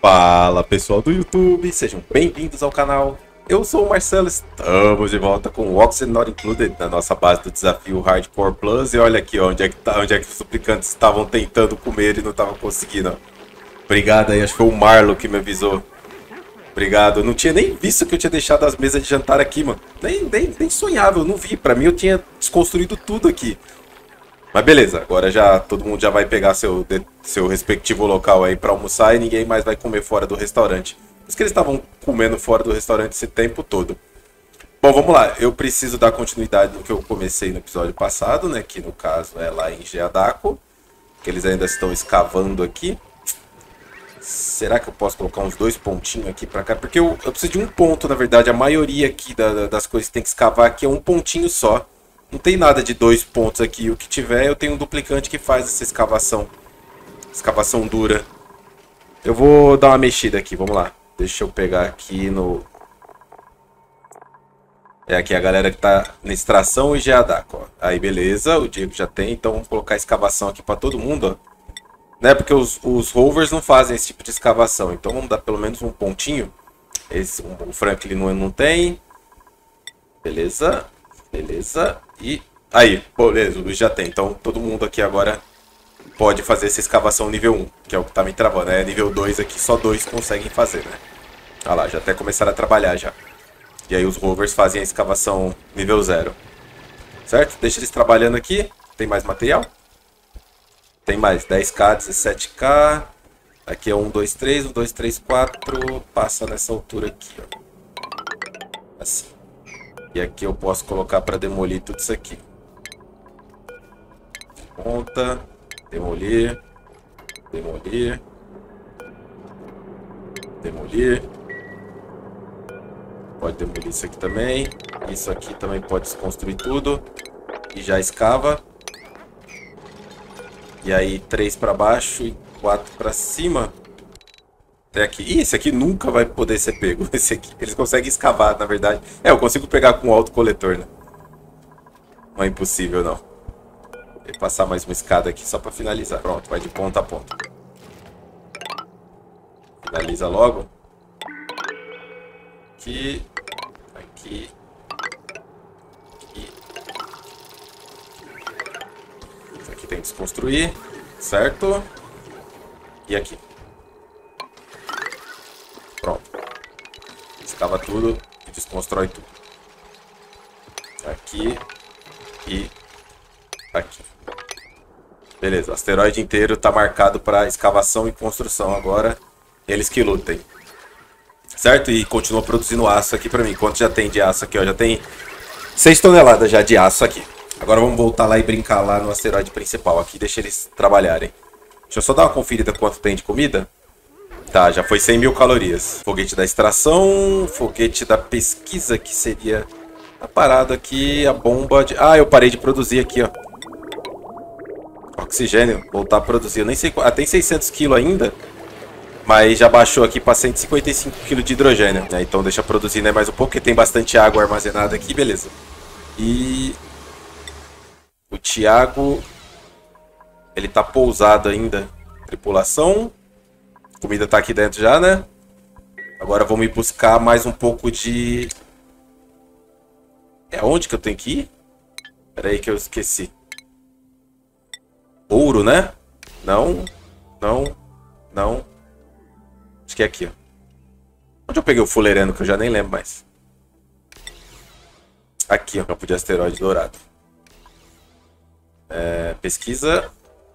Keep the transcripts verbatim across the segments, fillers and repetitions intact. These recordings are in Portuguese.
Fala pessoal do YouTube, sejam bem-vindos ao canal. Eu sou o Marcelo, estamos de volta com o Oxen Not Included na nossa base do desafio Hardcore Plus. E olha aqui ó, onde, é que tá, onde é que os suplicantes estavam tentando comer e não estavam conseguindo. Ó. Obrigado aí, acho que foi o Marlon que me avisou. Obrigado, eu não tinha nem visto que eu tinha deixado as mesas de jantar aqui, mano. Nem, nem, nem sonhava, eu não vi. Pra mim eu tinha desconstruído tudo aqui. Mas beleza, agora já todo mundo já vai pegar seu, seu respectivo local aí pra almoçar e ninguém mais vai comer fora do restaurante. Por isso que eles estavam comendo fora do restaurante esse tempo todo. Bom, vamos lá. Eu preciso dar continuidade no que eu comecei no episódio passado, né? Que no caso é lá em Geadaco. Que eles ainda estão escavando aqui. Será que eu posso colocar uns dois pontinhos aqui pra cá? Porque eu, eu preciso de um ponto, na verdade. A maioria aqui da, das coisas que tem que escavar aqui é um pontinho só. Não tem nada de dois pontos aqui. O que tiver, eu tenho um duplicante que faz essa escavação. Escavação dura. Eu vou dar uma mexida aqui, vamos lá. Deixa eu pegar aqui no... É aqui a galera que tá na extração e Geadaco, ó. Aí, beleza, o Diego já tem. Então vamos colocar a escavação aqui pra todo mundo, ó. Né, porque os, os rovers não fazem esse tipo de escavação. Então vamos dar pelo menos um pontinho. Esse, um, o Franklin não, não tem. Beleza. Beleza. E aí, beleza, o Luiz já tem. Então todo mundo aqui agora pode fazer essa escavação nível um, que é o que tá me travando. É nível dois aqui, só dois conseguem fazer, né? Olha lá, já até começaram a trabalhar já. E aí os rovers fazem a escavação nível zero. Certo? Deixa eles trabalhando aqui. Tem mais material? Tem mais, dez K, dezessete K. Aqui é um, dois, três, um, dois, três, quatro. Passa nessa altura aqui, ó. Assim. E aqui eu posso colocar para demolir tudo isso aqui. Ponta, demolir, demolir, demolir. Pode demolir isso aqui também. Isso aqui também pode desconstruir tudo. E já escava. E aí três para baixo e quatro para cima. Até aqui. Ih, esse aqui nunca vai poder ser pego. Esse aqui, eles conseguem escavar, na verdade. É, eu consigo pegar com o autocoletor, né? Não é impossível, não. Vou passar mais uma escada aqui só para finalizar. Pronto, vai de ponta a ponta. Finaliza logo. Aqui. Aqui. Aqui. Isso aqui tem que desconstruir. Certo? E aqui. Pronto. Escava tudo e desconstrói tudo. Aqui e aqui. Beleza, o asteroide inteiro está marcado para escavação e construção agora. Eles que lutem. Certo? E continua produzindo aço aqui para mim. Quanto já tem de aço aqui? Ó? Já tem seis toneladas já de aço aqui. Agora vamos voltar lá e brincar lá no asteroide principal. Aqui deixa eles trabalharem. Deixa eu só dar uma conferida quanto tem de comida. Tá, já foi cem mil calorias. Foguete da extração, foguete da pesquisa, que seria a parada aqui, a bomba de... Ah, eu parei de produzir aqui, ó. Oxigênio, voltar a produzir. Eu nem sei... Ah, tem seiscentos quilos ainda, mas já baixou aqui para cento e cinquenta e cinco quilos de hidrogênio. Né? Então deixa produzir, né, mais um pouco, porque tem bastante água armazenada aqui, beleza. E... o Thiago... ele tá pousado ainda. Tripulação... Comida tá aqui dentro já, né? Agora vamos ir buscar mais um pouco de... É onde que eu tenho que ir? Pera aí que eu esqueci. Ouro, né? Não. Não. Não. Acho que é aqui, ó. Onde eu peguei o fuleirano que eu já nem lembro mais? Aqui, ó. Campo de asteroide dourado. É, pesquisa.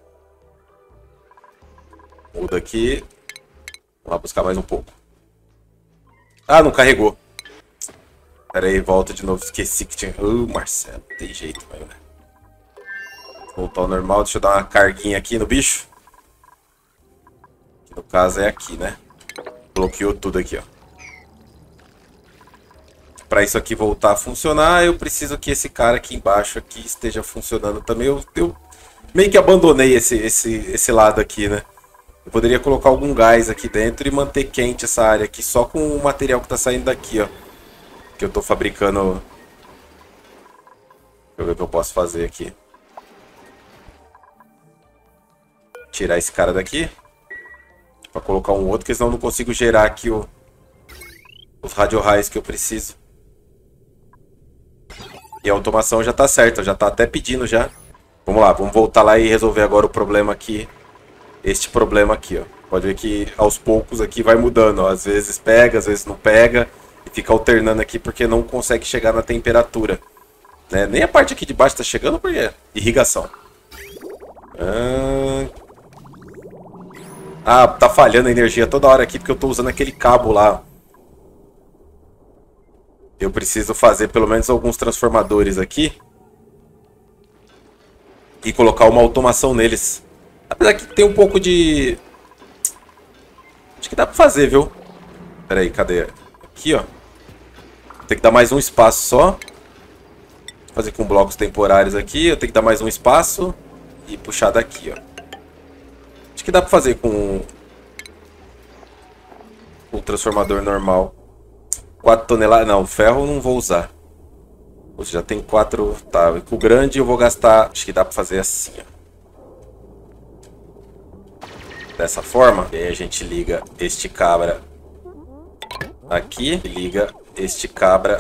Muda aqui. Vamos lá buscar mais um pouco. Ah, não carregou. Pera aí, volta de novo. Esqueci que tinha... Uh, Marcelo, não tem jeito, mas, né? Voltar ao normal. Deixa eu dar uma carguinha aqui no bicho. Que no caso é aqui, né? Bloqueou tudo aqui, ó. Para isso aqui voltar a funcionar, eu preciso que esse cara aqui embaixo aqui esteja funcionando também. Eu, eu meio que abandonei esse, esse, esse lado aqui, né? Eu poderia colocar algum gás aqui dentro e manter quente essa área aqui só com o material que está saindo daqui, ó. Que eu estou fabricando. Deixa eu ver o que eu posso fazer aqui. Tirar esse cara daqui. Pra colocar um outro, porque senão eu não consigo gerar aqui o, os radio-raios que eu preciso. E a automação já tá certa, já tá até pedindo já. Vamos lá, vamos voltar lá e resolver agora o problema aqui. Este problema aqui, ó. Pode ver que aos poucos aqui vai mudando, ó. Às vezes pega, às vezes não pega. E fica alternando aqui porque não consegue chegar na temperatura. Né? Nem a parte aqui de baixo tá chegando porque é irrigação. Ah... ah, tá falhando a energia toda hora aqui porque eu tô usando aquele cabo lá. Eu preciso fazer pelo menos alguns transformadores aqui. E colocar uma automação neles. Apesar que tem um pouco de... acho que dá pra fazer, viu? Pera aí, cadê? Aqui, ó. Tem que dar mais um espaço só. Fazer com blocos temporários aqui. Eu tenho que dar mais um espaço. E puxar daqui, ó. Acho que dá pra fazer com o transformador normal. quatro toneladas. Não, ferro eu não vou usar. Você já tem quatro. Tá, com o grande eu vou gastar. Acho que dá pra fazer assim, ó. Dessa forma. E aí a gente liga este cabra aqui. E liga este cabra.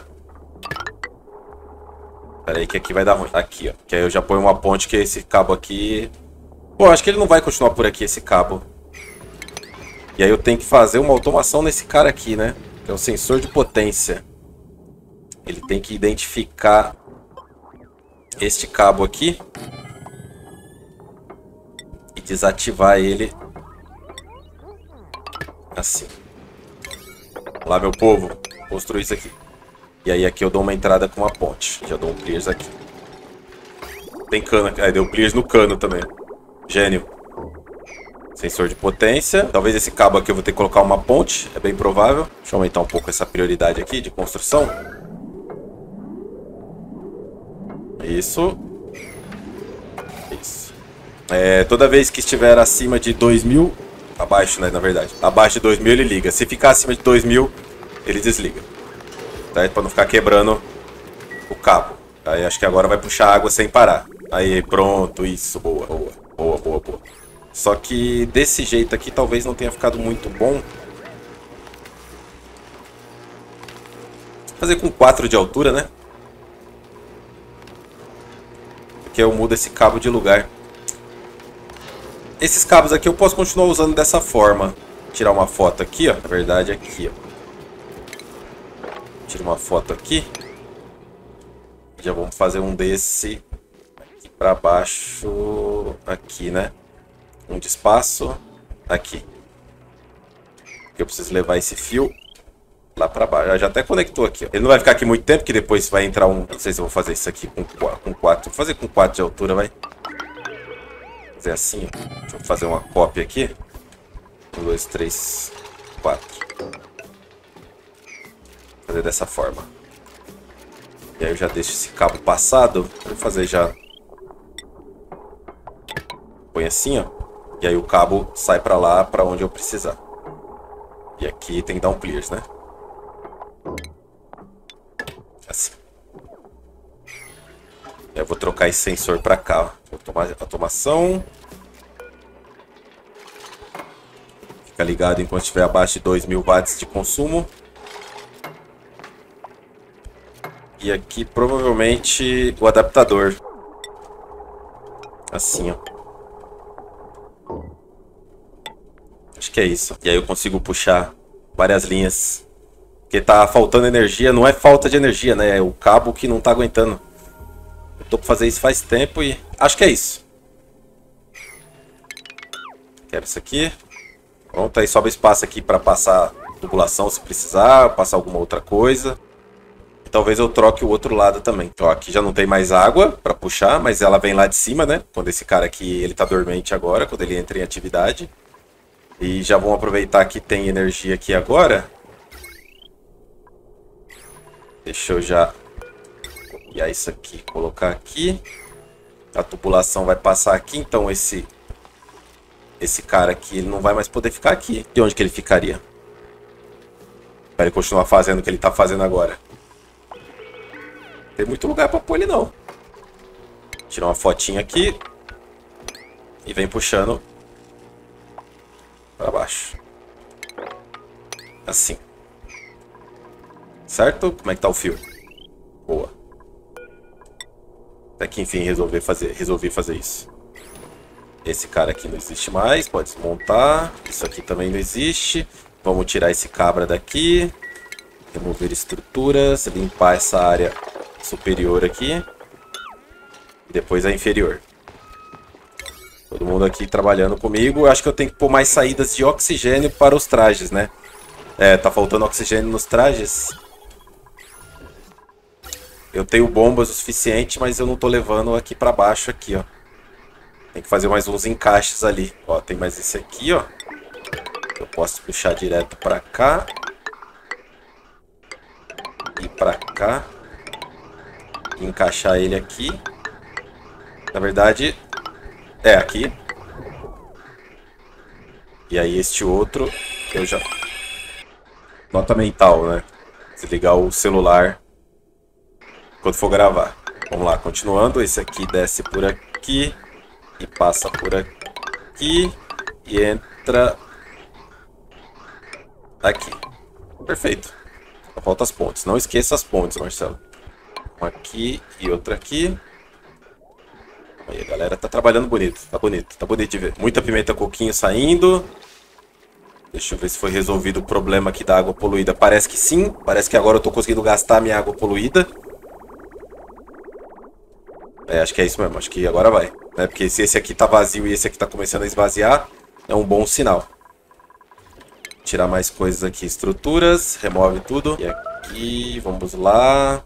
Pera aí que aqui vai dar ruim. Aqui, ó. Que aí eu já ponho uma ponte que é esse cabo aqui. Bom, acho que ele não vai continuar por aqui, esse cabo. E aí eu tenho que fazer uma automação nesse cara aqui, né? Que é o sensor de potência. Ele tem que identificar este cabo aqui. E desativar ele. Assim. Lá, meu povo. Construir isso aqui. E aí aqui eu dou uma entrada com uma ponte. Já dou um clears aqui. Tem cano aqui. Aí deu clears no cano também. Gênio. Sensor de potência. Talvez esse cabo aqui eu vou ter que colocar uma ponte. É bem provável. Deixa eu aumentar um pouco essa prioridade aqui de construção. Isso. Isso. É, toda vez que estiver acima de dois mil... abaixo, né, na verdade. Abaixo de dois mil ele liga. Se ficar acima de dois mil, ele desliga. Tá? Pra não ficar quebrando o cabo. Aí acho que agora vai puxar água sem parar. Aí, pronto. Isso, boa, boa. Boa, boa, boa. Só que desse jeito aqui talvez não tenha ficado muito bom. Vou fazer com quatro de altura, né? Porque eu mudo esse cabo de lugar. Esses cabos aqui eu posso continuar usando dessa forma. Tirar uma foto aqui, ó. Na verdade, aqui, ó. Tira uma foto aqui. Já vamos fazer um desse aqui pra baixo. Aqui, né? Um de espaço. Aqui. Eu preciso levar esse fio lá pra baixo. Já até conectou aqui, ó. Ele não vai ficar aqui muito tempo, que depois vai entrar um... Não sei se eu vou fazer isso aqui com quatro. Vou fazer com quatro de altura, vai. Fazer assim, ó. Deixa eu fazer uma cópia aqui. Um, dois, três, quatro. Fazer dessa forma. E aí eu já deixo esse cabo passado. Vou fazer já. Põe assim, ó. E aí o cabo sai pra lá, pra onde eu precisar. E aqui tem que dar um clears, né? Assim. E aí eu vou trocar esse sensor pra cá, ó. Automa- automação. Fica ligado enquanto estiver abaixo de dois mil watts de consumo. E aqui provavelmente o adaptador. Assim, ó. Acho que é isso. E aí eu consigo puxar várias linhas. Porque tá faltando energia. Não é falta de energia, né? É o cabo que não tá aguentando. Eu tô pra fazer isso faz tempo e... acho que é isso. Quero isso aqui. Pronto, aí sobra espaço aqui pra passar tubulação se precisar. Passar alguma outra coisa. E talvez eu troque o outro lado também. Ó, aqui já não tem mais água pra puxar, mas ela vem lá de cima, né? Quando esse cara aqui, ele tá dormente agora, quando ele entra em atividade. E já vamos aproveitar que tem energia aqui agora. Deixa eu já copiar isso aqui, colocar aqui. A tubulação vai passar aqui, então esse esse cara aqui, ele não vai mais poder ficar aqui. De onde que ele ficaria? Para ele continuar fazendo o que ele tá fazendo agora. Não tem muito lugar para pôr ele não. Tirar uma fotinha aqui. E vem puxando para baixo. Assim. Certo? Como é que tá o fio? Boa. Até que enfim resolvi fazer, resolvi fazer isso. Esse cara aqui não existe mais, pode desmontar. Isso aqui também não existe. Vamos tirar esse cabra daqui. Remover estruturas, limpar essa área superior aqui. E depois a inferior. Todo mundo aqui trabalhando comigo. Eu acho que eu tenho que pôr mais saídas de oxigênio para os trajes, né? É, tá faltando oxigênio nos trajes. Eu tenho bombas o suficiente, mas eu não tô levando aqui para baixo aqui, ó. Tem que fazer mais uns encaixes ali. Ó, tem mais esse aqui, ó. Eu posso puxar direto para cá. E para cá. E encaixar ele aqui. Na verdade, é aqui. E aí este outro, eu já... Nota mental, né? Desligar o celular quando for gravar. Vamos lá, continuando. Esse aqui desce por aqui. E passa por aqui. E entra aqui. Perfeito. Só falta as pontes. Não esqueça as pontes, Marcelo. Uma aqui e outra aqui. Aí a galera tá trabalhando bonito. Tá bonito. Tá bonito de ver. Muita pimenta coquinho saindo. Deixa eu ver se foi resolvido o problema aqui da água poluída. Parece que sim. Parece que agora eu tô conseguindo gastar a minha água poluída. É, acho que é isso mesmo. Acho que agora vai. Né? Porque se esse aqui tá vazio e esse aqui tá começando a esvaziar, é um bom sinal. Tirar mais coisas aqui. Estruturas. Remove tudo. E aqui, vamos lá.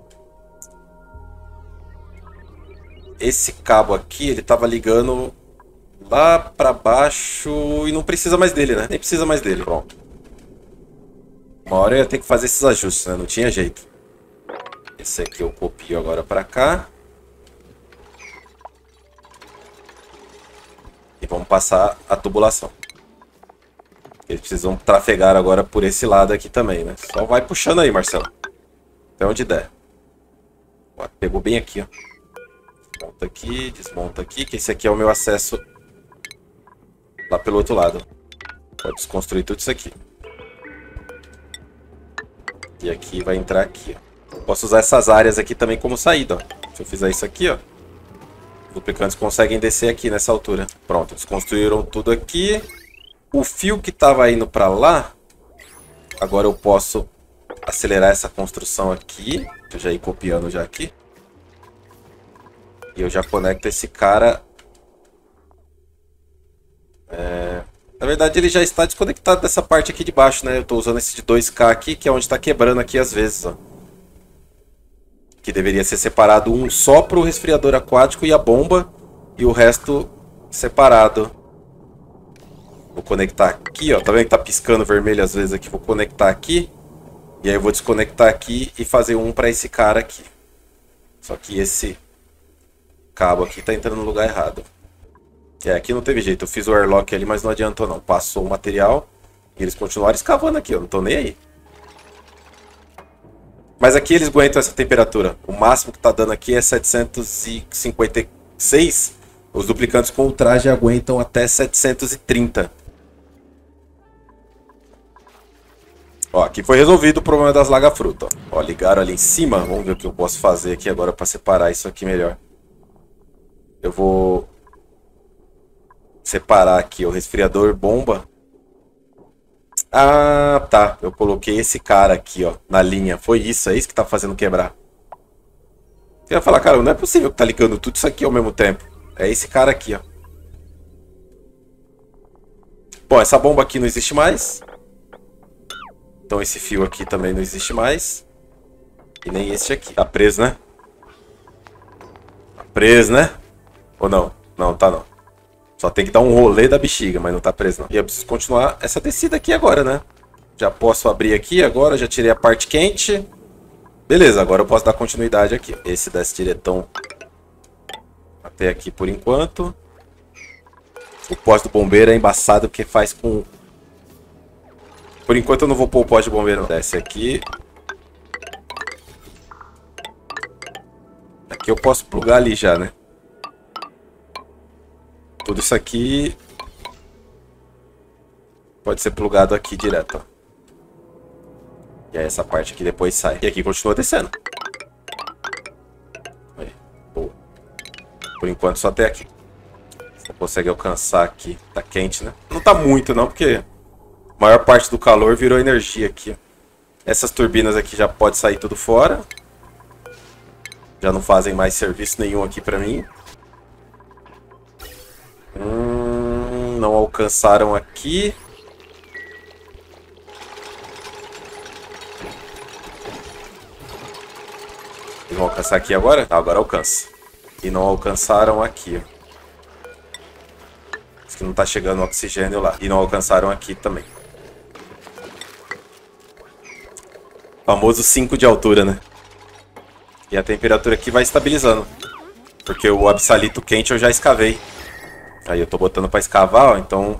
Esse cabo aqui, ele tava ligando lá pra baixo e não precisa mais dele, né? Nem precisa mais dele. Pronto. Uma hora eu ia ter que fazer esses ajustes, né? Não tinha jeito. Esse aqui eu copio agora pra cá. E vamos passar a tubulação. Eles precisam trafegar agora por esse lado aqui também, né? Só vai puxando aí, Marcelo. Até onde der. Ó, pegou bem aqui, ó. Desmonta aqui, desmonta aqui, que esse aqui é o meu acesso lá pelo outro lado. Pode desconstruir tudo isso aqui. E aqui vai entrar aqui, ó. Posso usar essas áreas aqui também como saída, ó. Se eu fizer isso aqui, ó. Os duplicantes conseguem descer aqui nessa altura. Pronto, desconstruíram tudo aqui. O fio que estava indo para lá, agora eu posso acelerar essa construção aqui. Deixa eu já ir copiando já aqui. E eu já conecto esse cara. É... Na verdade ele já está desconectado dessa parte aqui de baixo, né? Eu estou usando esse de dois K aqui, que é onde está quebrando aqui às vezes, ó. Que deveria ser separado um só para o resfriador aquático e a bomba. E o resto separado. Vou conectar aqui, ó. Tá vendo que tá piscando vermelho às vezes aqui? Vou conectar aqui. E aí eu vou desconectar aqui e fazer um para esse cara aqui. Só que esse cabo aqui tá entrando no lugar errado. É, aqui não teve jeito. Eu fiz o airlock ali, mas não adiantou não. Passou o material e eles continuaram escavando aqui. Eu não tô nem aí. Mas aqui eles aguentam essa temperatura. O máximo que tá dando aqui é setecentos e cinquenta e seis. Os duplicantes com o traje aguentam até setecentos e trinta. Ó, aqui foi resolvido o problema das laga-fruta. Ó, ligaram ali em cima. Vamos ver o que eu posso fazer aqui agora para separar isso aqui melhor. Eu vou separar aqui o resfriador bomba. Ah, tá. Eu coloquei esse cara aqui, ó, na linha. Foi isso, é isso que tá fazendo quebrar. Você vai falar, cara, não é possível que tá ligando tudo isso aqui ao mesmo tempo. É esse cara aqui, ó. Bom, essa bomba aqui não existe mais. Então esse fio aqui também não existe mais. E nem este aqui. Tá preso, né? Tá preso, né? Ou não? Não, tá não. Só tem que dar um rolê da bexiga, mas não tá preso não. E eu preciso continuar essa descida aqui agora, né? Já posso abrir aqui agora, já tirei a parte quente. Beleza, agora eu posso dar continuidade aqui. Esse desce diretão até aqui por enquanto. O poste do bombeiro é embaçado porque faz com... Por enquanto eu não vou pôr o poste do bombeiro não. Desce aqui. Aqui eu posso plugar ali já, né? Tudo isso aqui pode ser plugado aqui direto, ó. E aí essa parte aqui depois sai. E aqui continua descendo. Aí, boa. Por enquanto só até aqui. Você consegue alcançar aqui. Tá quente, né? Não tá muito não, porque a maior parte do calor virou energia aqui. Essas turbinas aqui já pode sair tudo fora. Já não fazem mais serviço nenhum aqui pra mim. Hum, não alcançaram aqui. Eles vão alcançar aqui agora? Ah, agora alcança. E não alcançaram aqui, ó. Diz que não tá chegando oxigênio lá. E não alcançaram aqui também. Famoso cinco de altura, né? E a temperatura aqui vai estabilizando. Porque o absalito quente eu já escavei. Aí eu tô botando pra escavar, ó. Então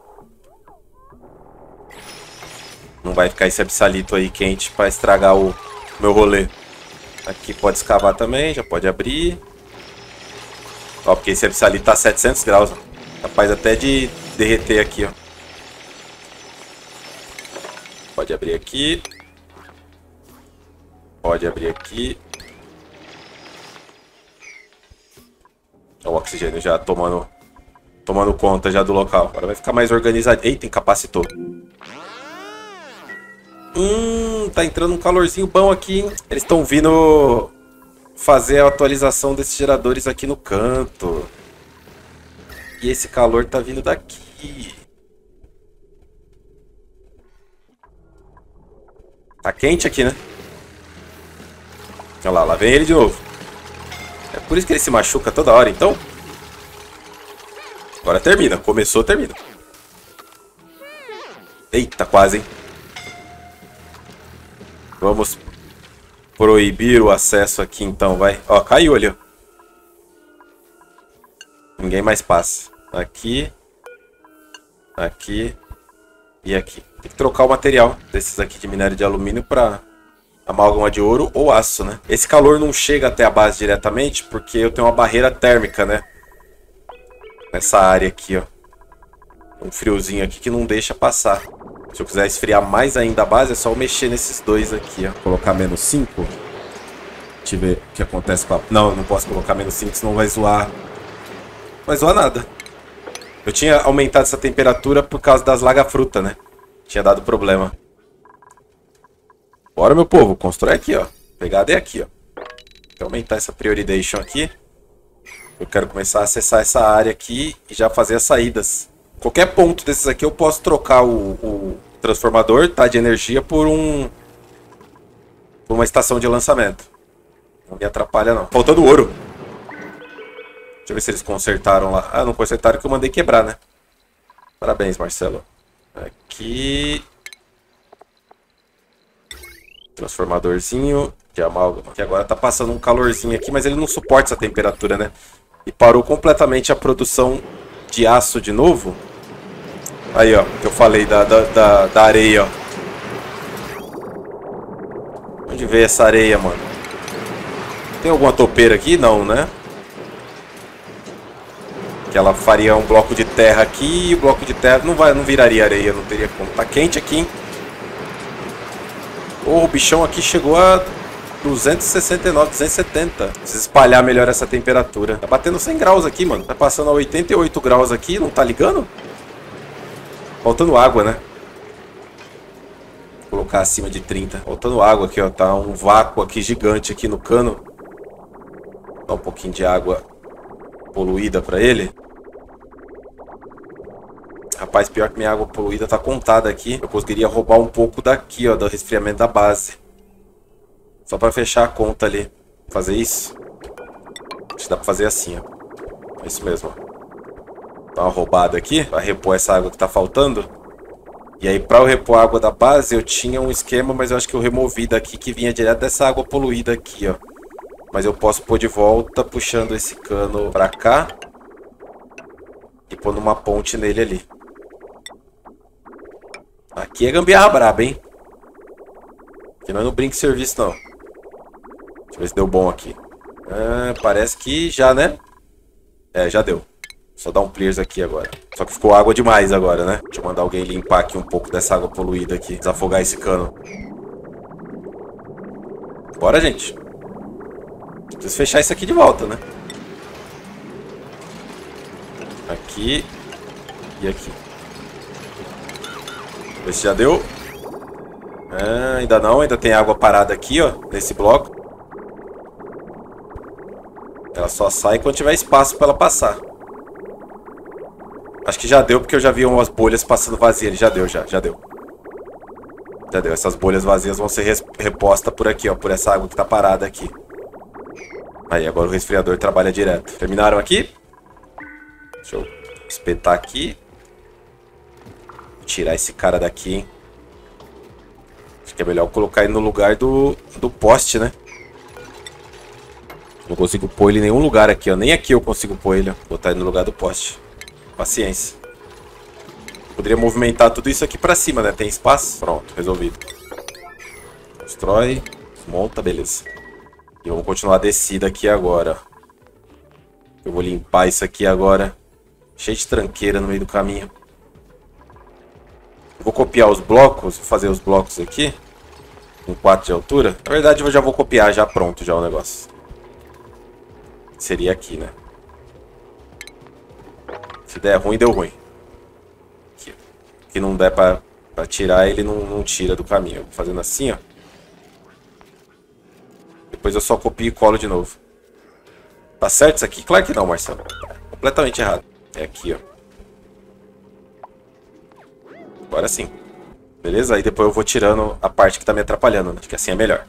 não vai ficar esse absalito aí quente pra estragar o meu rolê. Aqui pode escavar também, já pode abrir. Ó, porque esse absalito tá a setecentos graus, ó. Capaz até de derreter aqui, ó. Pode abrir aqui. Pode abrir aqui. O oxigênio já tomando, tomando conta já do local. Agora vai ficar mais organizado. Eita, incapacitou. Hum, tá entrando um calorzinho bom aqui, hein? Eles estão vindo fazer a atualização desses geradores aqui no canto. E esse calor tá vindo daqui. Tá quente aqui, né? Olha lá, lá vem ele de novo. É por isso que ele se machuca toda hora, então. Agora termina. Começou, termina. Eita, quase, hein? Vamos proibir o acesso aqui, então, vai. Ó, caiu ali, ó. Ninguém mais passa. Aqui. Aqui. E aqui. Tem que trocar o material desses aqui de minério de alumínio para amálgama de ouro ou aço, né? Esse calor não chega até a base diretamente porque eu tenho uma barreira térmica, né? Nessa área aqui, ó. Um friozinho aqui que não deixa passar. Se eu quiser esfriar mais ainda a base, é só eu mexer nesses dois aqui, ó. Colocar menos cinco. Deixa eu ver o que acontece com a... Não, eu não posso colocar menos cinco, senão vai zoar. Vai zoar nada. Eu tinha aumentado essa temperatura por causa das laga-fruta, né? Tinha dado problema. Bora, meu povo. Constrói aqui, ó. Pegada é aqui, ó. Vou aumentar essa prioridade aqui. Eu quero começar a acessar essa área aqui e já fazer as saídas. Qualquer ponto desses aqui eu posso trocar o, o transformador, tá, de energia por um... Por uma estação de lançamento. Não me atrapalha, não. Faltando ouro. Deixa eu ver se eles consertaram lá. Ah, não consertaram que eu mandei quebrar, né? Parabéns, Marcelo. Aqui... Transformadorzinho de amálgama. Que agora tá passando um calorzinho aqui, mas ele não suporta essa temperatura, né? E parou completamente a produção de aço de novo. Aí, ó, que eu falei da, da, da, da areia, ó. Onde veio essa areia, mano? Tem alguma topeira aqui? Não, né? Que ela faria um bloco de terra aqui e o bloco de terra não, vai, não viraria areia, não teria como. Tá quente aqui, hein? Oh, o bichão aqui chegou a duzentos e sessenta e nove, duzentos e setenta. Preciso espalhar melhor essa temperatura. Tá batendo cem graus aqui, mano. Tá passando a oitenta e oito graus aqui, não tá ligando? Faltando água, né? Vou colocar acima de trinta. Faltando água aqui, ó. Tá um vácuo aqui gigante aqui no cano. Dá um pouquinho de água poluída pra ele. Rapaz, pior que minha água poluída tá contada aqui. Eu conseguiria roubar um pouco daqui, ó, do resfriamento da base. Só pra fechar a conta ali. Fazer isso? Acho que dá pra fazer assim, ó. É isso mesmo, ó. Dá uma roubada aqui, pra repor essa água que tá faltando. E aí, pra eu repor a água da base, eu tinha um esquema, mas eu acho que eu removi daqui, que vinha direto dessa água poluída aqui, ó. Mas eu posso pôr de volta, puxando esse cano pra cá. E pôr numa ponte nele ali. Aqui é gambiarra braba, hein? Aqui não é no brinque serviço, não. Deixa eu ver se deu bom aqui. Ah, parece que já, né? É, já deu. Só dar um clears aqui agora. Só que ficou água demais agora, né? Deixa eu mandar alguém limpar aqui um pouco dessa água poluída aqui. Desafogar esse cano. Bora, gente. Preciso fechar isso aqui de volta, né? Aqui. E aqui. Vê se já deu. Ah, ainda não. Ainda tem água parada aqui, ó. Nesse bloco. Ela só sai quando tiver espaço para ela passar. Acho que já deu, porque eu já vi umas bolhas passando vazias. Já deu, já. Já deu. Já deu. Essas bolhas vazias vão ser repostas por aqui, ó. Por essa água que tá parada aqui. Aí, agora o resfriador trabalha direto. Terminaram aqui? Deixa eu espetar aqui. Vou tirar esse cara daqui, hein. Acho que é melhor colocar ele no lugar do, do poste, né? Não consigo pôr ele em nenhum lugar aqui, ó. Nem aqui eu consigo pôr ele, ó. Vou botar ele no lugar do poste. Paciência. Poderia movimentar tudo isso aqui pra cima, né? Tem espaço? Pronto, resolvido. Constrói. Monta, beleza. E vamos continuar a descida aqui agora. Eu vou limpar isso aqui agora. Cheio de tranqueira no meio do caminho. Eu vou copiar os blocos. Vou fazer os blocos aqui. Com quatro de altura. Na verdade eu já vou copiar já pronto já o negócio. Seria aqui, né? Se der ruim, deu ruim. Aqui, que não der pra, pra tirar, ele não, não tira do caminho. Eu vou fazendo assim, ó. Depois eu só copio e colo de novo. Tá certo isso aqui? Claro que não, Marcelo. Tá completamente errado. É aqui, ó. Agora sim. Beleza? Aí depois eu vou tirando a parte que tá me atrapalhando, né? Acho que assim é melhor.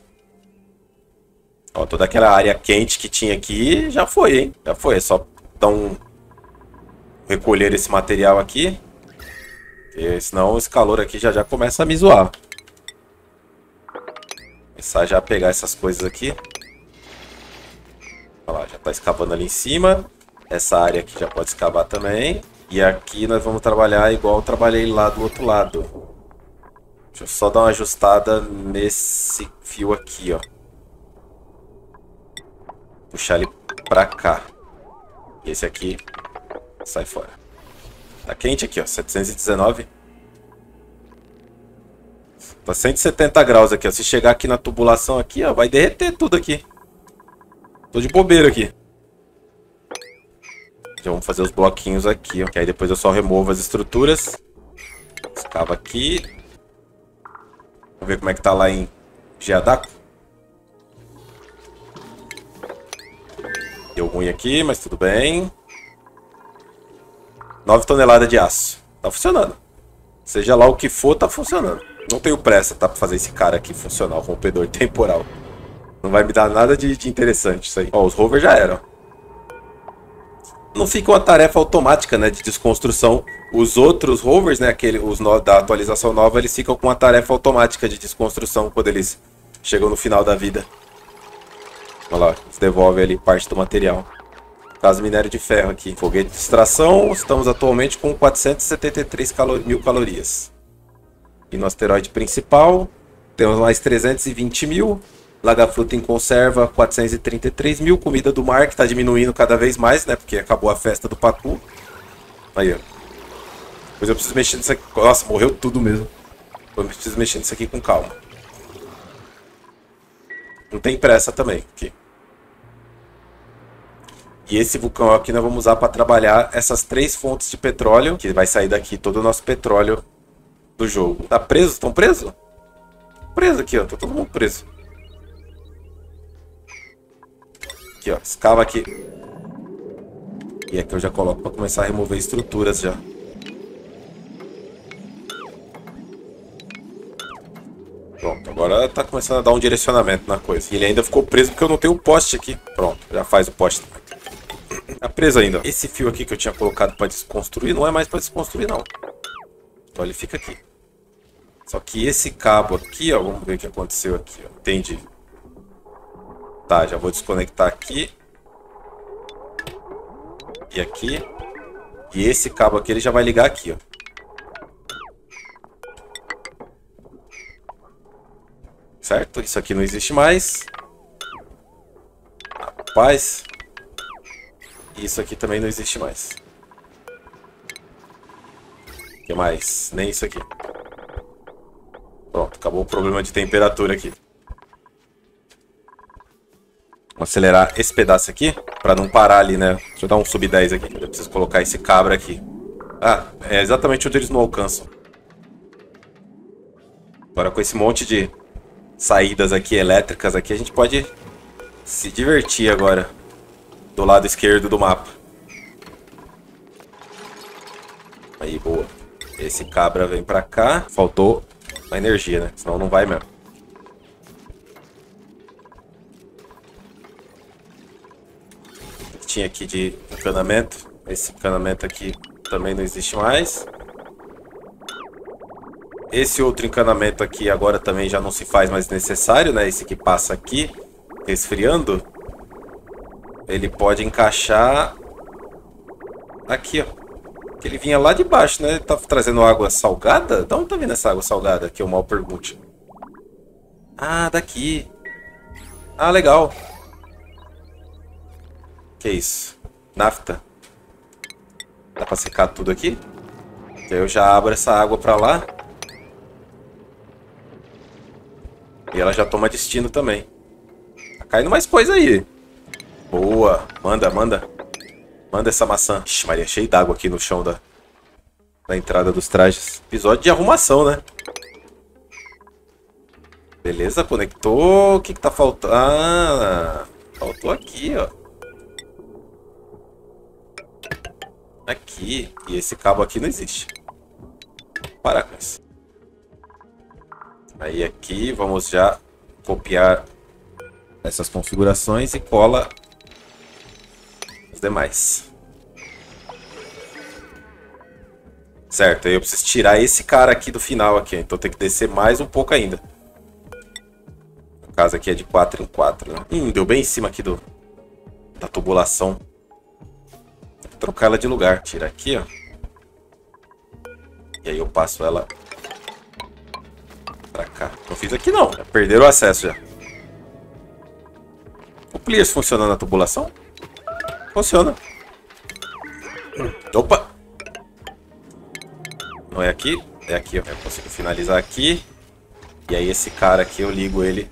Ó, toda aquela área quente que tinha aqui já foi, hein? Já foi. É só dar um... recolher esse material aqui. Porque senão esse calor aqui já já começa a me zoar. Começar já a pegar essas coisas aqui. Olha lá, já tá escavando ali em cima. Essa área aqui já pode escavar também. E aqui nós vamos trabalhar igual eu trabalhei lá do outro lado. Deixa eu só dar uma ajustada nesse fio aqui, ó. Puxar ele pra cá. E esse aqui sai fora. Tá quente aqui, ó. setecentos e dezenove. Tá cento e setenta graus aqui, ó. Se chegar aqui na tubulação aqui, ó, vai derreter tudo aqui. Tô de bobeira aqui. Já vamos fazer os bloquinhos aqui, ó. Que aí depois eu só removo as estruturas. Escava aqui. Vamos ver como é que tá lá em Geadaco. Deu ruim aqui, mas tudo bem. nove toneladas de aço. Tá funcionando. Seja lá o que for, tá funcionando. Não tenho pressa, tá? Pra fazer esse cara aqui funcionar, o rompedor temporal. Não vai me dar nada de, de interessante isso aí. Ó, os rovers já eram. Não fica uma tarefa automática, né? De desconstrução. Os outros rovers, né? Aquele, os no, da atualização nova, eles ficam com uma tarefa automática de desconstrução quando eles chegam no final da vida. Olha lá, eles devolvem ali parte do material. Caso minério de ferro aqui. Foguete de extração, estamos atualmente com quatrocentos e setenta e três mil calorias. E no asteroide principal, temos mais trezentos e vinte mil. Laga-fruta em conserva, quatrocentos e trinta e três mil. Comida do mar, que está diminuindo cada vez mais, né? Porque acabou a festa do Pacu. Aí, ó. Depois eu preciso mexer nisso aqui. Nossa, morreu tudo mesmo. Eu preciso mexer nisso aqui com calma. Não tem pressa também. Aqui. E esse vulcão aqui nós vamos usar para trabalhar essas três fontes de petróleo. Que vai sair daqui todo o nosso petróleo do jogo. Tá preso? Estão presos? Preso aqui, ó. Tá todo mundo preso. Aqui, ó. Escava aqui. E aqui eu já coloco para começar a remover estruturas já. Pronto, agora tá começando a dar um direcionamento na coisa. E ele ainda ficou preso porque eu não tenho o poste aqui. Pronto, já faz o poste também. Tá preso ainda. Esse fio aqui que eu tinha colocado para desconstruir não é mais para desconstruir, não. Então ele fica aqui. Só que esse cabo aqui, ó, vamos ver o que aconteceu aqui, ó. Entendi. Tá, já vou desconectar aqui. E aqui. E esse cabo aqui ele já vai ligar aqui, ó. Certo? Isso aqui não existe mais. Rapaz. Isso aqui também não existe mais. O que mais? Nem isso aqui. Pronto, acabou o problema de temperatura aqui. Vamos acelerar esse pedaço aqui, pra não parar ali, né? Deixa eu dar um sub dez aqui. Eu preciso colocar esse cabra aqui. Ah, é exatamente onde eles não alcançam. Agora com esse monte de saídas aqui elétricas aqui, a gente pode se divertir agora. Do lado esquerdo do mapa. Aí, boa. Esse cabra vem pra cá. Faltou a energia, né? Senão não vai mesmo. O que tinha aqui de encanamento. Esse encanamento aqui também não existe mais. Esse outro encanamento aqui agora também já não se faz mais necessário, né? Esse que passa aqui, resfriando. Ele pode encaixar aqui, ó. Ele vinha lá de baixo, né? Ele tá trazendo água salgada? De onde tá vindo essa água salgada? Aqui, eu mal pergunte. Ah, daqui. Ah, legal. Que isso? Nafta. Dá pra secar tudo aqui? E aí eu já abro essa água pra lá. E ela já toma destino também. Tá caindo mais coisa aí. Boa. Manda, manda. Manda essa maçã. Ixi, Maria, cheio d'água aqui no chão da, da entrada dos trajes. Episódio de arrumação, né? Beleza, conectou. O que que tá faltando? Ah, faltou aqui, ó. Aqui. E esse cabo aqui não existe. Para com isso. Aí aqui, vamos já copiar essas configurações e cola os demais. Certo, aí eu preciso tirar esse cara aqui do final aqui, então tem que descer mais um pouco ainda. No caso aqui é de quatro em quatro, né? Hum, deu bem em cima aqui do da tubulação. Vou trocar ela de lugar. Tira aqui, ó. E aí eu passo ela pra cá. Não fiz aqui não. Já perderam o acesso já. O Pliers funciona na tubulação? Funciona. Opa! Não é aqui? É aqui, ó. Eu consigo finalizar aqui. E aí esse cara aqui eu ligo ele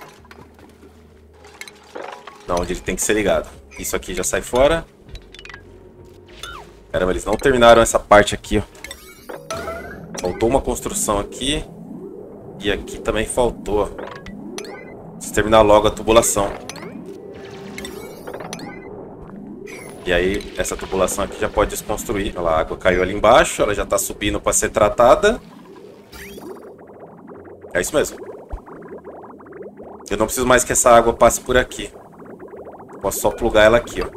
na onde ele tem que ser ligado. Isso aqui já sai fora. Caramba, eles não terminaram essa parte aqui, ó. Faltou uma construção aqui. E aqui também faltou. Preciso terminar logo a tubulação. E aí, essa tubulação aqui já pode desconstruir. Olha lá, a água caiu ali embaixo. Ela já está subindo para ser tratada. É isso mesmo. Eu não preciso mais que essa água passe por aqui. Posso só plugar ela aqui, ó.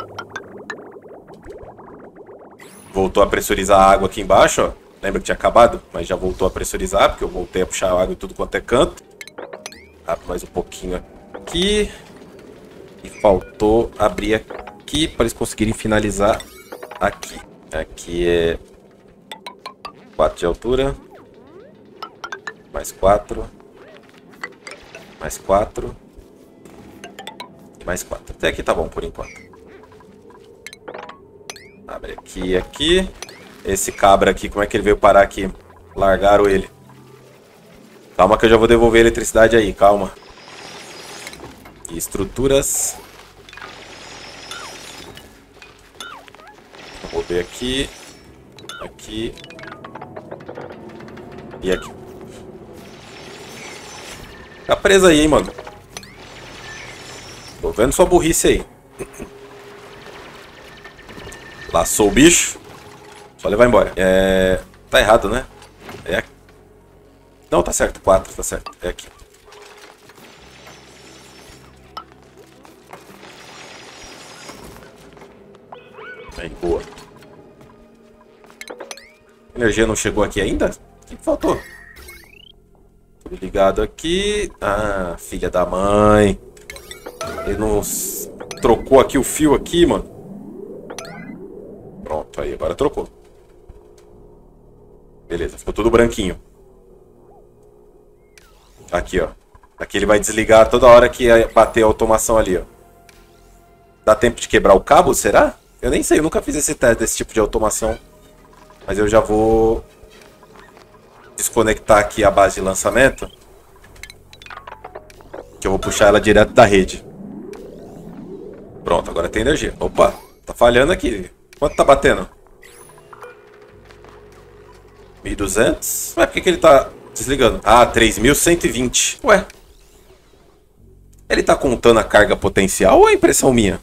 Voltou a pressurizar a água aqui embaixo, ó. Lembra que tinha acabado? Mas já voltou a pressurizar, porque eu voltei a puxar a água em tudo quanto é canto. Abro mais um pouquinho aqui. E faltou abrir aqui para eles conseguirem finalizar aqui. Aqui é quatro de altura. Mais quatro. Mais quatro. Mais quatro. Até aqui tá bom por enquanto. Abre aqui e aqui. Esse cabra aqui, como é que ele veio parar aqui? Largaram ele. Calma que eu já vou devolver a eletricidade aí, calma. E estruturas. Vou ver aqui. Aqui. E aqui. Tá preso aí, hein, mano. Tô vendo sua burrice aí. Laçou o bicho. Só levar embora. É... Tá errado, né? É aqui. Não, tá certo. quatro, tá certo. É aqui. Aí, boa. A energia não chegou aqui ainda? O que faltou? Tudo ligado aqui. Ah, filha da mãe. Ele não trocou aqui o fio aqui, mano. Pronto, aí agora trocou. Beleza, ficou tudo branquinho. Aqui, ó. Aqui ele vai desligar toda hora que bater a automação ali, ó. Dá tempo de quebrar o cabo, será? Eu nem sei, eu nunca fiz esse teste desse tipo de automação. Mas eu já vou desconectar aqui a base de lançamento. Que eu vou puxar ela direto da rede. Pronto, agora tem energia. Opa, tá falhando aqui. Quanto tá batendo? mil e duzentos? Ué, por que que ele tá desligando? Ah, três mil cento e vinte. Ué. Ele tá contando a carga potencial ou é impressão minha?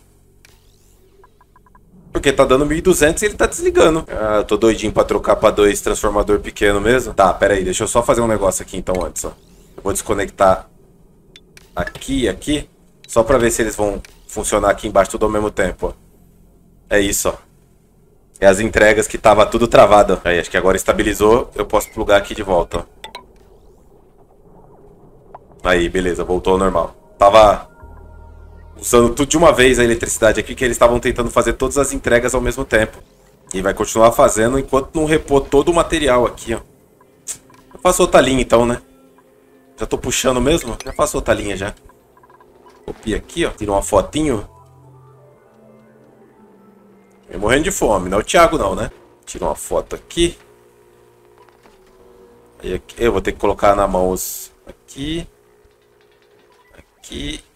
Porque tá dando mil e duzentos e ele tá desligando. Ah, eu tô doidinho pra trocar pra dois transformador pequeno mesmo. Tá, pera aí, deixa eu só fazer um negócio aqui então antes, ó. Eu vou desconectar aqui e aqui, só pra ver se eles vão funcionar aqui embaixo tudo ao mesmo tempo, ó. É isso, ó. É as entregas que tava tudo travado. Aí, acho que agora estabilizou, eu posso plugar aqui de volta, ó. Aí, beleza, voltou ao normal. Tava usando tudo de uma vez a eletricidade aqui, que eles estavam tentando fazer todas as entregas ao mesmo tempo. E vai continuar fazendo enquanto não repor todo o material aqui, ó. Eu faço outra linha então, né? Já tô puxando mesmo? Já faço outra linha já. Copia aqui, ó. Tira uma fotinho. Eu morrendo de fome, não é o Thiago não, né? Tira uma foto aqui. Aí aqui, eu vou ter que colocar na mão os... Aqui. Aqui.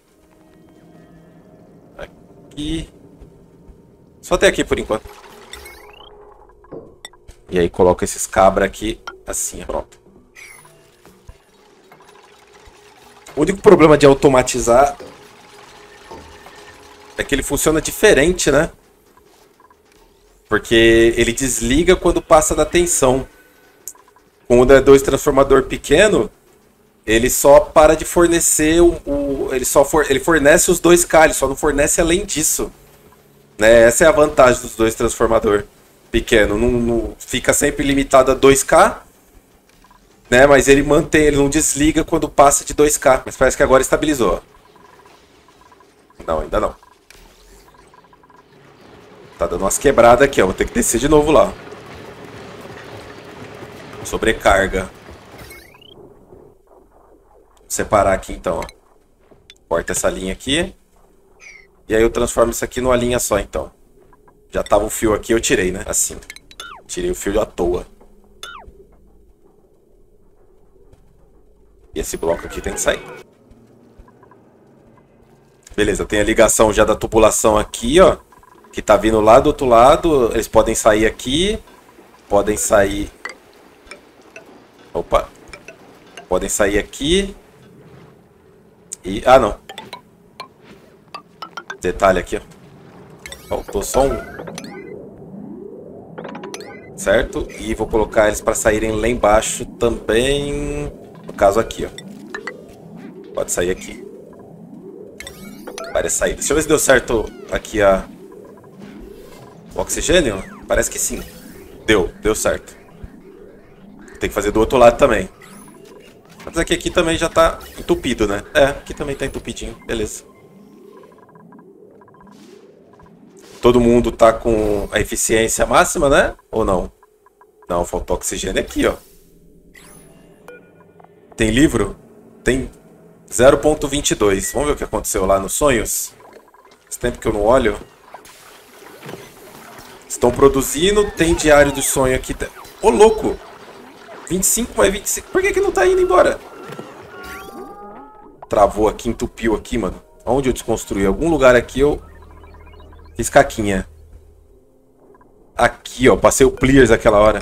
Aqui. Só até aqui por enquanto. E aí coloca esses cabras aqui assim, pronto. O único problema de automatizar é que ele funciona diferente, né? Porque ele desliga quando passa da tensão. Com o D dois transformador pequeno, ele só para de fornecer o, o ele só for, ele fornece os dois K, ele só não fornece além disso, né? Essa é a vantagem dos dois transformador pequeno, não, não fica sempre limitado a dois K, né? Mas ele mantém, ele não desliga quando passa de dois K. Mas parece que agora estabilizou. Não, ainda não. Tá dando umas quebradas aqui, ó. Vou ter que descer de novo lá. Sobrecarga. Vou separar aqui então, ó. Corta essa linha aqui. E aí eu transformo isso aqui numa linha só, então. Já tava o fio aqui, eu tirei, né? Assim. Tirei o fio à toa. E esse bloco aqui tem que sair. Beleza, tem a ligação já da tubulação aqui, ó. Que tá vindo lá do outro lado. Eles podem sair aqui. Podem sair... Opa. Podem sair aqui. E... Ah, não. Detalhe aqui, ó. Faltou só um. Certo? E vou colocar eles para saírem lá embaixo também. No caso aqui, ó. Pode sair aqui. Várias saídas. Deixa eu ver se deu certo aqui a... O oxigênio? Parece que sim. Deu, deu certo. Tem que fazer do outro lado também. Mas aqui, aqui também já tá entupido, né? É, aqui também tá entupidinho. Beleza. Todo mundo tá com a eficiência máxima, né? Ou não? Não, faltou oxigênio aqui, ó. Tem livro? Tem zero ponto vinte e dois. Vamos ver o que aconteceu lá nos sonhos? Faz tempo que eu não olho. Estão produzindo, tem diário do sonho aqui. Ô, louco! vinte e cinco mais vinte e cinco. Por que que não tá indo embora? Travou aqui, entupiu aqui, mano. Onde eu desconstruí? Algum lugar aqui eu fiz caquinha. Aqui, ó. Passei o clears aquela hora.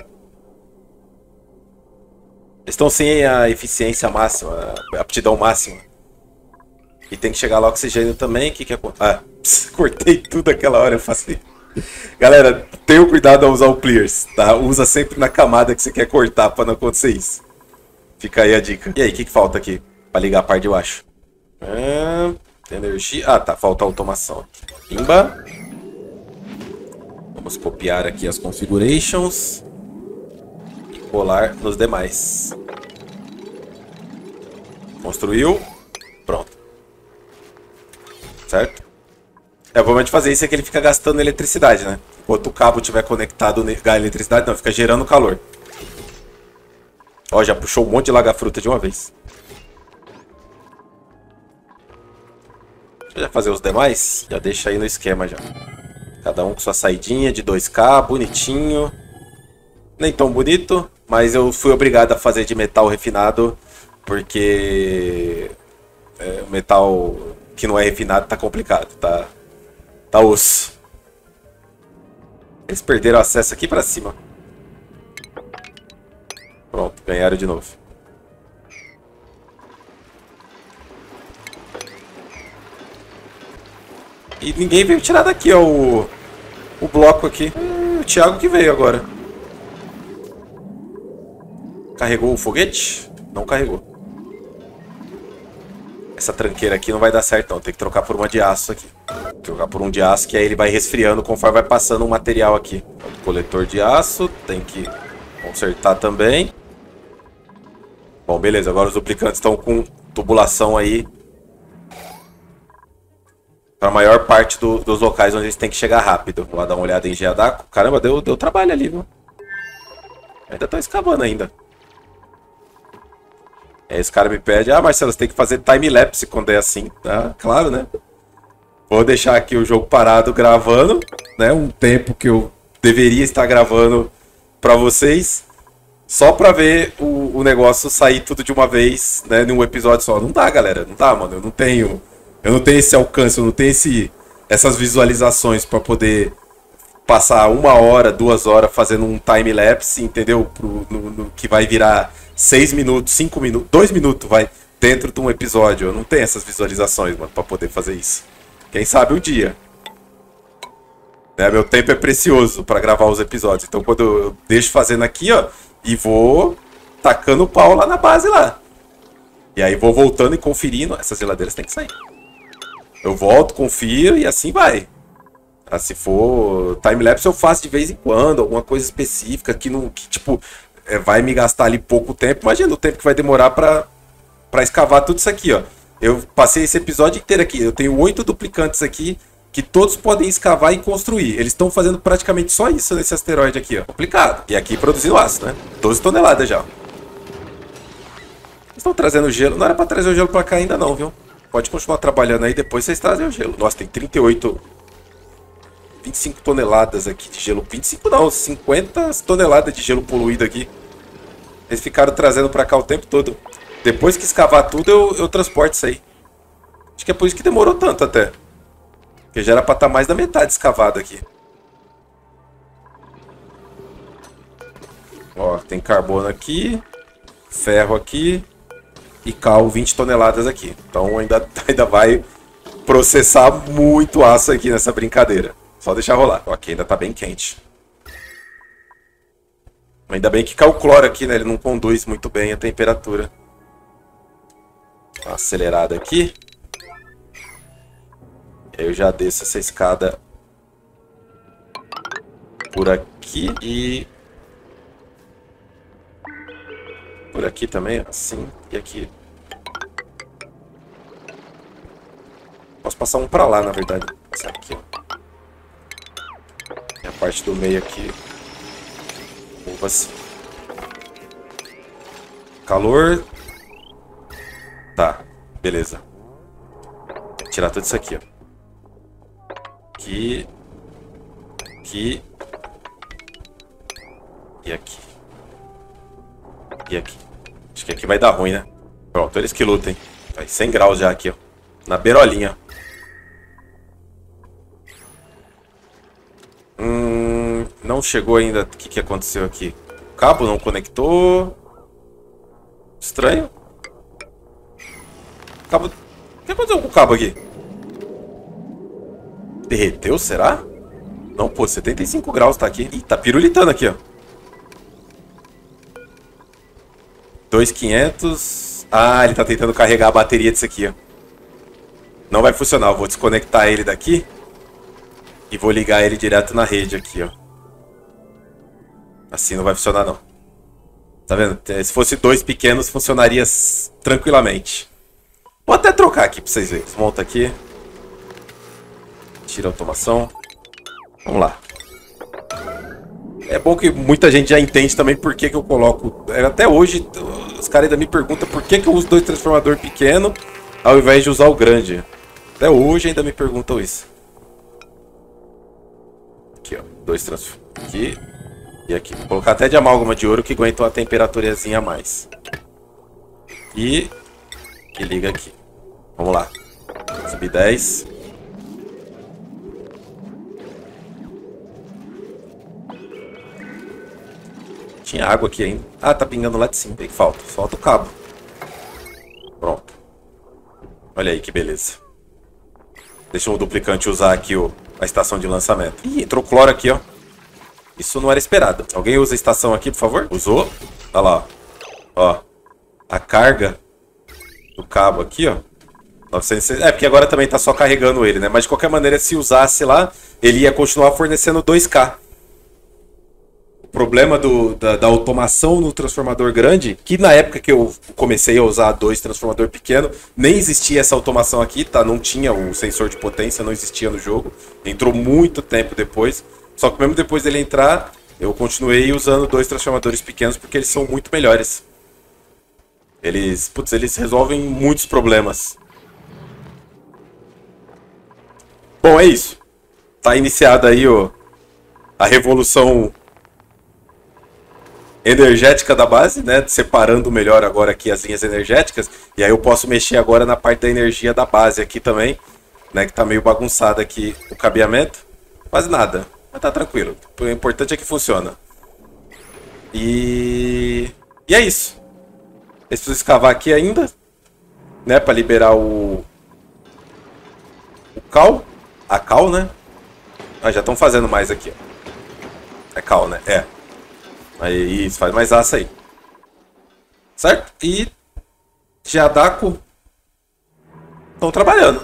Eles estão sem a eficiência máxima, a aptidão máxima. E tem que chegar lá o oxigênio também. O que que acontece? Ah, pss, cortei tudo aquela hora, eu faço. Galera, tenham cuidado ao usar o clears, tá? Usa sempre na camada que você quer cortar pra não acontecer isso. Fica aí a dica. E aí, o que que falta aqui? Pra ligar a parte de baixo. Ah, energia. Ah, tá. Falta automação. Pimba. Vamos copiar aqui as configurations. E colar nos demais. Construiu. Pronto. Certo? É, o problema de fazer isso é que ele fica gastando eletricidade, né? Enquanto o cabo estiver conectado à eletricidade, não, fica gerando calor. Ó, já puxou um monte de laga-fruta de uma vez. Deixa eu já fazer os demais. Já deixa aí no esquema já. Cada um com sua saidinha de dois K, bonitinho. Nem tão bonito, mas eu fui obrigado a fazer de metal refinado, porque é, o metal que não é refinado tá complicado, tá? Tá osso. Eles perderam acesso aqui pra cima. Pronto, ganharam de novo. E ninguém veio tirar daqui, ó, o, o bloco aqui. Hum, o Thiago que veio agora. Carregou o foguete? Não carregou. Essa tranqueira aqui não vai dar certo não. Tem que trocar por uma de aço aqui. Trocar por um de aço, que aí ele vai resfriando conforme vai passando um material aqui. O coletor de aço, tem que consertar também. Bom, beleza. Agora os duplicantes estão com tubulação aí para a maior parte do, dos locais onde eles têm que chegar rápido. Vou lá dar uma olhada em Geadaco. Caramba, deu, deu trabalho ali, viu? Ainda estão escavando ainda. Aí esse cara me pede, ah, Marcelo, você tem que fazer time-lapse quando é assim. Ah, claro, né? Vou deixar aqui o jogo parado gravando, né? Um tempo que eu deveria estar gravando para vocês. Só pra ver o, o negócio sair tudo de uma vez, né? Num episódio só. Não dá, galera. Não dá, mano. Eu não tenho... Eu não tenho esse alcance, eu não tenho esse, essas visualizações para poder passar uma hora, duas horas fazendo um time-lapse, entendeu? Pro, no, no, que vai virar seis minutos, cinco minutos, dois minutos, vai, dentro de um episódio. Eu não tenho essas visualizações, mano, para poder fazer isso. Quem sabe um dia. Né? Meu tempo é precioso para gravar os episódios. Então quando eu deixo fazendo aqui, ó, e vou tacando o pau lá na base lá. E aí vou voltando e conferindo. Essas geladeiras tem que sair. Eu volto, confiro e assim vai. Ah, se for time-lapse eu faço de vez em quando, alguma coisa específica que, não, que tipo, é, vai me gastar ali pouco tempo. Imagina o tempo que vai demorar pra, pra escavar tudo isso aqui, ó. Eu passei esse episódio inteiro aqui. Eu tenho oito duplicantes aqui que todos podem escavar e construir. Eles estão fazendo praticamente só isso nesse asteroide aqui, ó. Complicado. E aqui produzindo aço, né? doze toneladas já. Estão trazendo gelo. Não era pra trazer o gelo pra cá ainda não, viu? Pode continuar trabalhando aí, depois vocês trazem o gelo. Nossa, tem trinta e oito... vinte e cinco toneladas aqui de gelo. vinte e cinco não, cinquenta toneladas de gelo poluído aqui. Eles ficaram trazendo pra cá o tempo todo. Depois que escavar tudo, eu, eu transporto isso aí. Acho que é por isso que demorou tanto até. Porque já era pra estar mais da metade escavado aqui. Ó, tem carbono aqui. Ferro aqui. E cal vinte toneladas aqui. Então ainda, ainda vai processar muito aço aqui nessa brincadeira. Só deixar rolar. Ó, aqui ainda tá bem quente. Ainda bem que caiu cloro aqui, né? Ele não conduz muito bem a temperatura. Uma acelerada aqui. E aí eu já desço essa escada por aqui e... por aqui também, assim, e aqui. Posso passar um pra lá, na verdade. Passar aqui, ó. E a parte do meio aqui. Mova assim. Calor. Tá, beleza. Vou tirar tudo isso aqui, ó. Aqui. Aqui. E aqui. E aqui. Acho que aqui vai dar ruim, né? Pronto, eles que lutem. Tá cem graus já aqui, ó. Na beirolinha. Hum, não chegou ainda. O que, que aconteceu aqui? O cabo não conectou. Estranho. O cabo... O que aconteceu com o cabo aqui? Derreteu, será? Não, pô, setenta e cinco graus tá aqui. Ih, tá pirulitando aqui, ó. dois mil e quinhentos. Ah, ele tá tentando carregar a bateria disso aqui, ó. Não vai funcionar. Eu vou desconectar ele daqui. E vou ligar ele direto na rede aqui, ó. Assim não vai funcionar, não. Tá vendo? Se fosse dois pequenos, funcionaria tranquilamente. Vou até trocar aqui pra vocês verem. Desmonta aqui. Tira a automação. Vamos lá. É bom que muita gente já entende também por que, que eu coloco... Até hoje, os caras ainda me perguntam por que, que eu uso dois transformadores pequenos ao invés de usar o grande. Até hoje ainda me perguntam isso. Aqui, ó. Dois transformadores. Aqui e aqui. Vou colocar até de amálgama de ouro que aguenta uma temperaturazinha a mais. E... que liga aqui. Vamos lá. Subir dez. Tinha água aqui ainda. Ah, tá pingando lá de cima. O que falta? Falta o cabo. Pronto. Olha aí que beleza. Deixa o duplicante usar aqui o, a estação de lançamento. Ih, entrou cloro aqui, ó. Isso não era esperado. Alguém usa a estação aqui, por favor? Usou? Olha lá, ó. Ó. A carga do cabo aqui, ó. novecentos... É, porque agora também tá só carregando ele, né? Mas de qualquer maneira, se usasse lá, ele ia continuar fornecendo dois K. O problema do, da, da automação no transformador grande, que na época que eu comecei a usar dois transformador pequeno, nem existia essa automação aqui, tá? Não tinha o sensor de potência, não existia no jogo. Entrou muito tempo depois. Só que mesmo depois dele entrar, eu continuei usando dois transformadores pequenos porque eles são muito melhores. Eles, putz, eles resolvem muitos problemas. Bom, é isso. Tá iniciada aí ó, a revolução energética da base, né? Separando melhor agora aqui as linhas energéticas. E aí eu posso mexer agora na parte da energia da base aqui também, né? Que tá meio bagunçado aqui o cabeamento. Mas nada, mas tá tranquilo. O importante é que funciona. E... E é isso. Eu preciso escavar aqui ainda, né? Pra liberar o... O cal. A cal, né? Ah, já estão fazendo mais aqui, ó. É cal, né? É. Aí, isso, faz mais aço aí. Certo? E Geadaco estão trabalhando.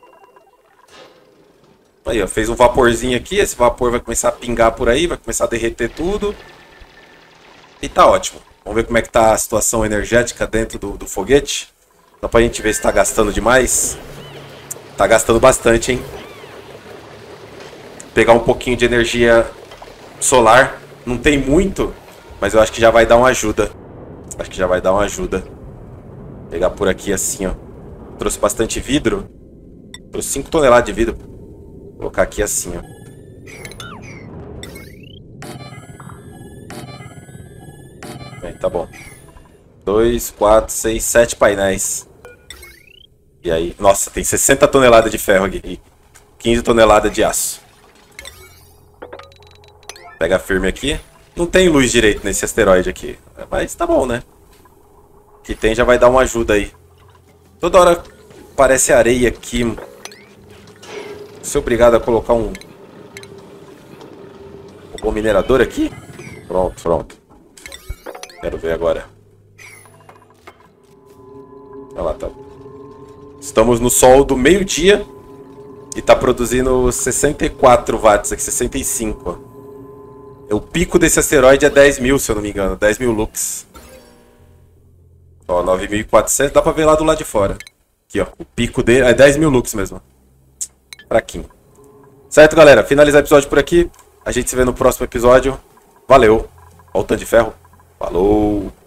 Aí, ó, fez um vaporzinho aqui. Esse vapor vai começar a pingar por aí, vai começar a derreter tudo. E tá ótimo. Vamos ver como é que tá a situação energética dentro do, do foguete. Só pra gente ver se tá gastando demais. Tá gastando bastante, hein? Pegar um pouquinho de energia solar. Não tem muito, mas eu acho que já vai dar uma ajuda. Acho que já vai dar uma ajuda. Pegar por aqui assim, ó. Trouxe bastante vidro. Trouxe cinco toneladas de vidro. Vou colocar aqui assim, ó. Bem, tá bom. dois, quatro, seis, sete painéis. E aí, nossa, tem sessenta toneladas de ferro aqui. E quinze toneladas de aço. Pega firme aqui. Não tem luz direito nesse asteroide aqui. Mas tá bom, né? Que tem já vai dar uma ajuda aí. Toda hora parece areia aqui. Vou ser obrigado a colocar um... Um bom minerador aqui. Pronto, pronto. Quero ver agora. Olha lá, tá. Estamos no sol do meio-dia. E tá produzindo sessenta e quatro watts aqui, sessenta e cinco, ó. O pico desse asteroide é dez mil, se eu não me engano. dez mil lux. Ó, nove mil e quatrocentos. Dá pra ver lá do lado de fora. Aqui, ó. O pico dele é dez mil lux mesmo. Fraquinho. Certo, galera? Finalizar o episódio por aqui. A gente se vê no próximo episódio. Valeu. Ó o tanto de ferro. Falou.